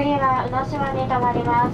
次は宇野島に停まります。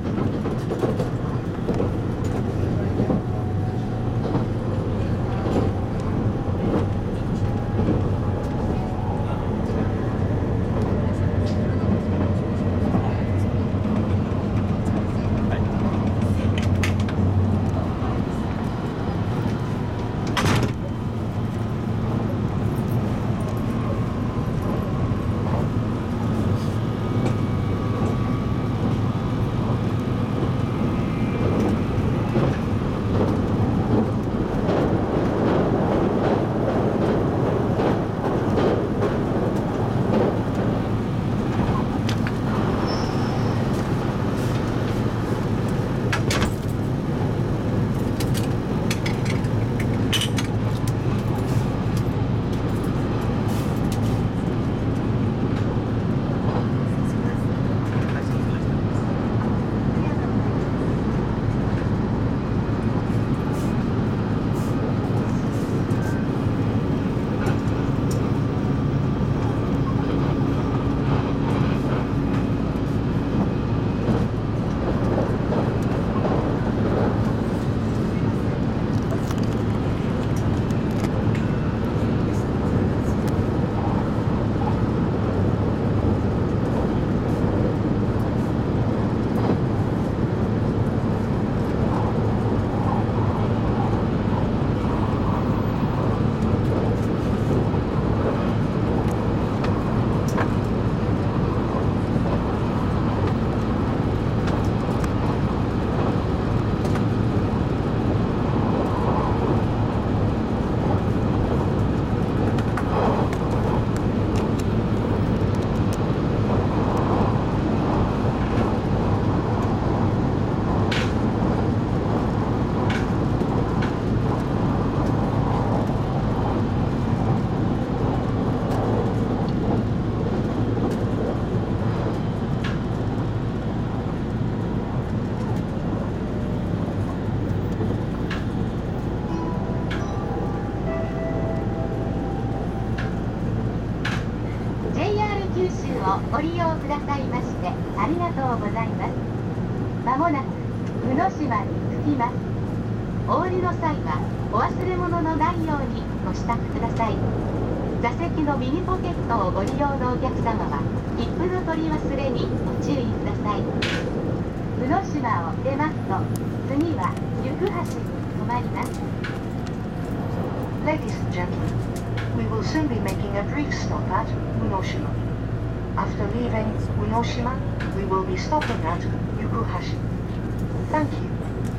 ご利用くださいましてありがとうございます。まもなく宇野島に着きます。お降りの際はお忘れ物のないようにご支度ください。座席の右ポケットをご利用のお客様は切符の取り忘れにご注意ください。宇野島を出ますと次は行橋に停まります。 Ladies and gentlemen, we will soon be making a brief stop at Unoshima. After leaving Unoshima, we will be stopping at Yukuhashi. Thank you.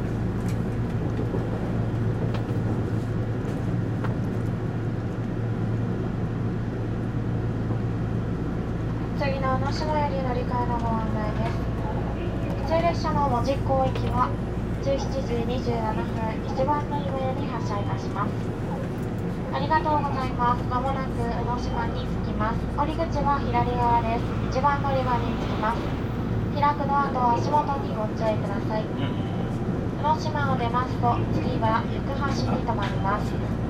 次の宇野島より乗り換えのご案内です。普通列車の門司港行きは17時27分1番乗り場より発車いたします。ありがとうございます。まもなく宇野島に着きます。降り口は左側です。1番乗り場に着きます。開くドアと足元にご注意ください。宇野島を出ますと次は行橋に停まります。